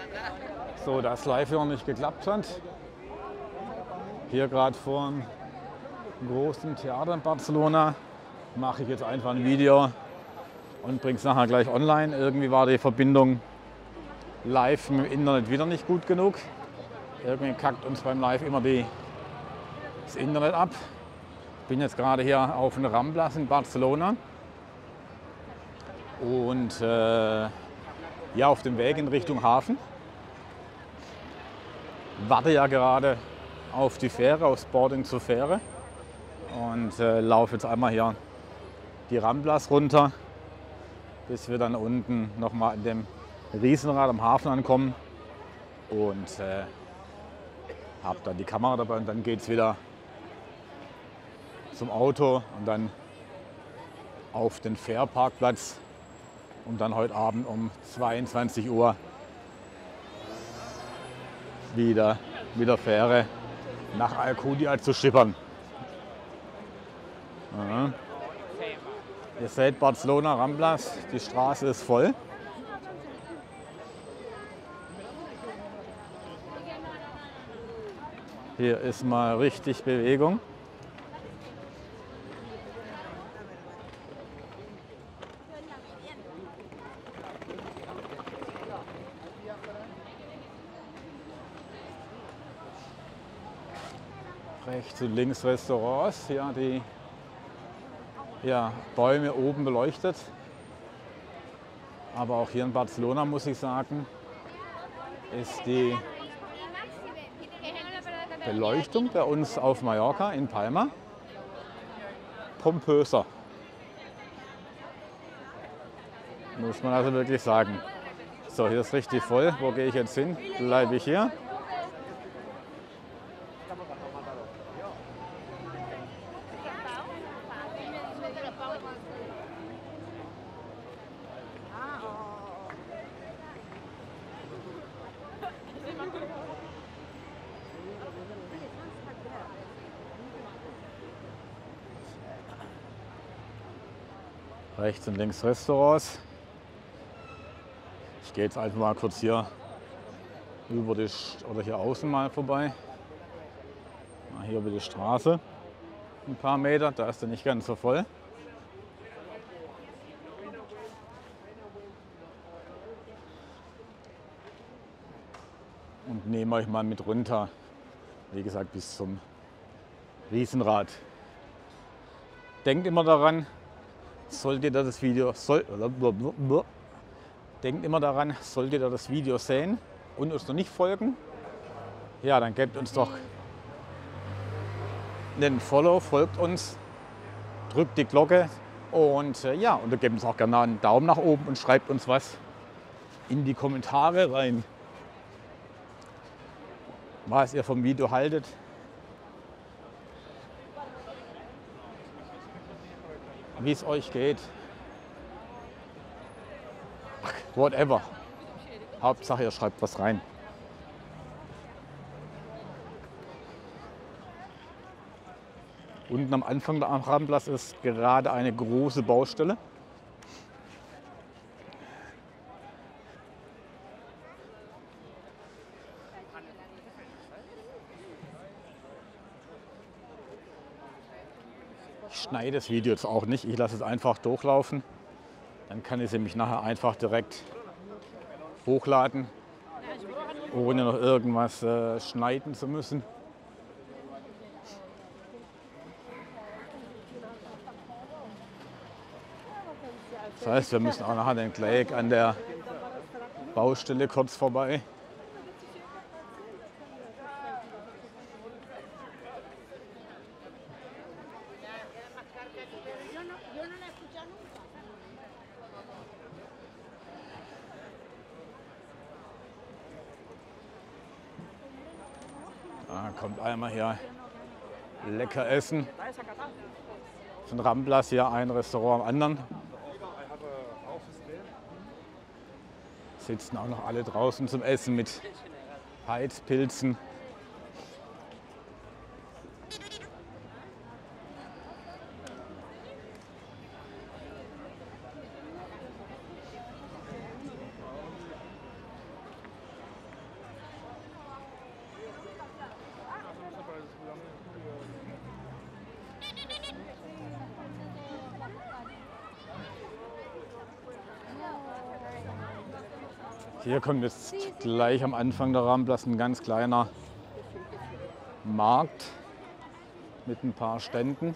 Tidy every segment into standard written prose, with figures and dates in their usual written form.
So, das live noch nicht geklappt hat. Hier gerade vor einem großen Theater in Barcelona mache ich jetzt einfach ein Video und bringe es nachher gleich online. Irgendwie war die Verbindung live mit dem Internet wieder nicht gut genug. Irgendwie kackt uns beim Live immer das Internet ab. Ich bin jetzt gerade hier auf den Ramblas in Barcelona und ja, auf dem Weg in Richtung Hafen. Warte ja gerade auf die Fähre, aufs Boarding zur Fähre und laufe jetzt einmal hier die Ramblas runter, bis wir dann unten nochmal in dem Riesenrad am Hafen ankommen und habe dann die Kamera dabei und dann geht es wieder zum Auto und dann auf den Fährparkplatz, um dann heute Abend um 22 Uhr wieder mit der Fähre nach Alcudia zu schippern. Ja. Ihr seht Barcelona Ramblas, die Straße ist voll. Hier ist mal richtig Bewegung. Rechts und links Restaurants, ja, die Bäume oben beleuchtet. Aber auch hier in Barcelona, muss ich sagen, ist die Beleuchtung bei uns auf Mallorca in Palma pompöser. Muss man also wirklich sagen. So, hier ist richtig voll. Wo gehe ich jetzt hin? Bleibe ich hier? Rechts und links Restaurants. Ich gehe jetzt einfach mal kurz hier über die oder hier außen mal vorbei. Mal hier über die Straße ein paar Meter, da ist er nicht ganz so voll. Und nehme euch mal mit runter, wie gesagt, bis zum Riesenrad. Denkt immer daran, solltet ihr das Video sehen und uns noch nicht folgen, ja, dann gebt uns doch einen Follow, folgt uns, drückt die Glocke und ja, und gebt uns auch gerne einen Daumen nach oben und schreibt uns was in die Kommentare rein, was ihr vom Video haltet. Wie es euch geht. Whatever. Hauptsache, ihr schreibt was rein. Unten am Anfang der Ramblas ist gerade eine große Baustelle. Ich schneide das Video jetzt auch nicht, ich lasse es einfach durchlaufen. Dann kann ich es nämlich nachher einfach direkt hochladen, ohne noch irgendwas schneiden zu müssen. Das heißt, wir müssen auch nachher den gleich an der Baustelle kurz vorbei. Da kommt einmal hier lecker essen. Von Ramblas hier ein Restaurant am anderen. Sitzen auch noch alle draußen zum Essen mit Heizpilzen. Hier kommt jetzt gleich am Anfang der Ramblas ein ganz kleiner Markt mit ein paar Ständen.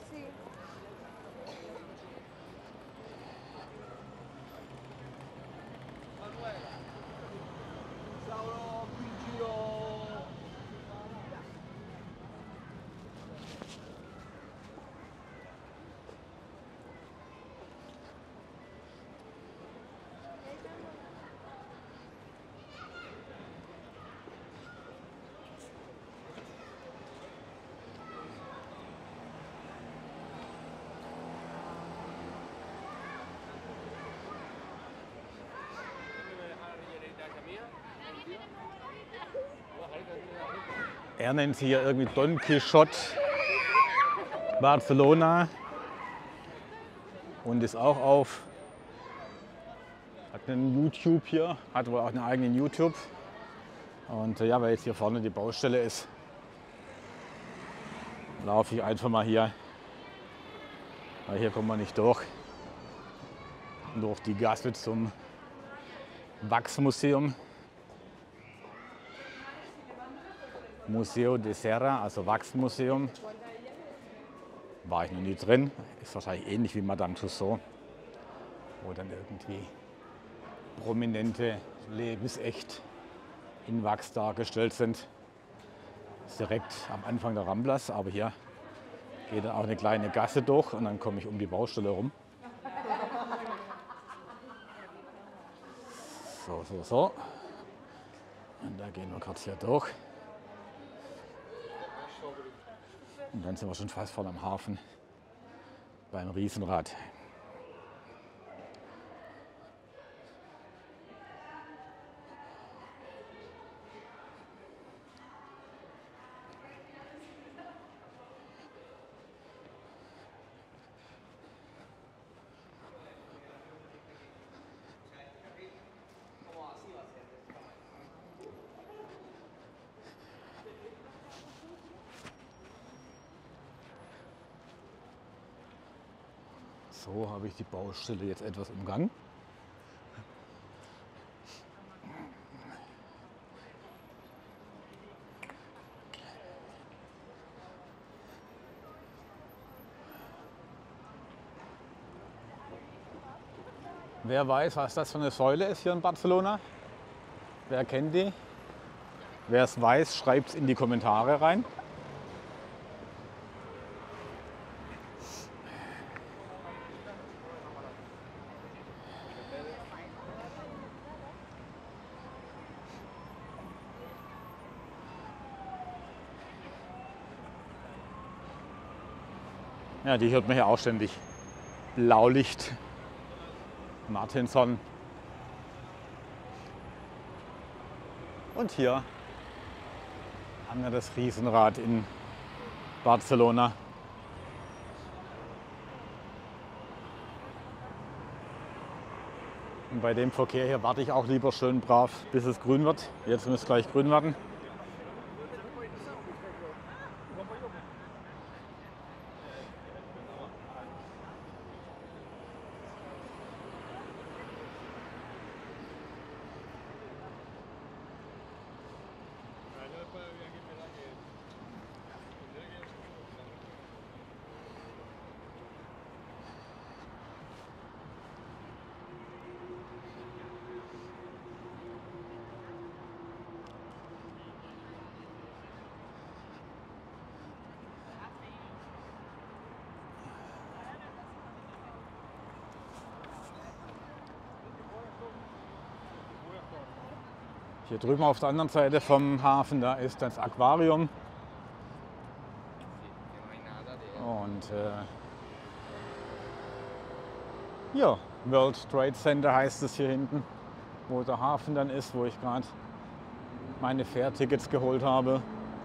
Er nennt sie hier irgendwie Don Quixote Barcelona und ist auch hat einen YouTube hier, hat wohl auch einen eigenen YouTube. Und ja, weil jetzt hier vorne die Baustelle ist, laufe ich einfach mal hier, weil hier kommt man nicht durch die Gasse zum Wachsmuseum. Museo de Cera, also Wachsmuseum. War ich noch nie drin. Ist wahrscheinlich ähnlich wie Madame Tussauds, wo dann irgendwie Prominente lebensecht in Wachs dargestellt sind. Ist direkt am Anfang der Ramblas, aber hier geht dann auch eine kleine Gasse durch und dann komme ich um die Baustelle rum. So. Und da gehen wir kurz hier durch. Und dann sind wir schon fast vorne am Hafen beim Riesenrad. So habe ich die Baustelle jetzt etwas umgangen. Wer weiß, was das für eine Säule ist hier in Barcelona? Wer kennt die? Wer es weiß, schreibt es in die Kommentare rein. Ja, die hört man hier auch ständig. Blaulicht, Martinson. Und hier haben wir das Riesenrad in Barcelona. Und bei dem Verkehr hier warte ich auch lieber schön brav, bis es grün wird. Jetzt muss es gleich grün werden. Hier drüben auf der anderen Seite vom Hafen, da ist das Aquarium. Und ja, World Trade Center heißt es hier hinten, wo der Hafen dann ist, wo ich gerade meine Fährtickets geholt habe.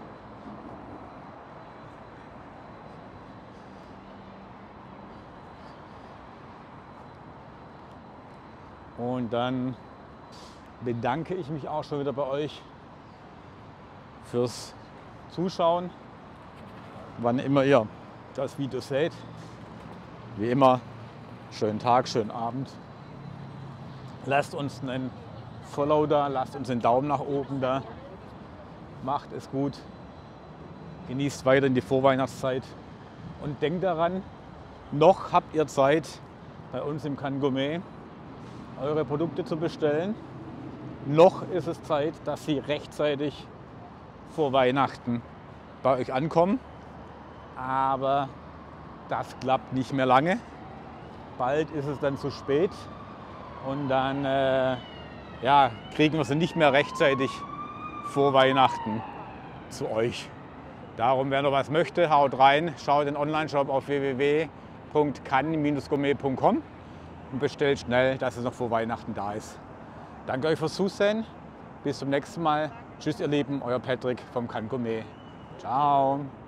Und dann bedanke ich mich auch schon wieder bei euch fürs Zuschauen, wann immer ihr das Video seht. Wie immer, schönen Tag, schönen Abend. Lasst uns einen Follow da, lasst uns den Daumen nach oben da. Macht es gut. Genießt weiter in die Vorweihnachtszeit. Und denkt daran, noch habt ihr Zeit, bei uns im Cannes Gourmet eure Produkte zu bestellen. Noch ist es Zeit, dass sie rechtzeitig vor Weihnachten bei euch ankommen. Aber das klappt nicht mehr lange. Bald ist es dann zu spät und dann kriegen wir sie nicht mehr rechtzeitig vor Weihnachten zu euch. Darum, wer noch was möchte, haut rein, schaut den Online-Shop auf www.cannes-gourmet.com und bestellt schnell, dass es noch vor Weihnachten da ist. Danke euch fürs Zusehen. Bis zum nächsten Mal. Tschüss, ihr Lieben, euer Patrick vom Cannes Gourmet. Ciao.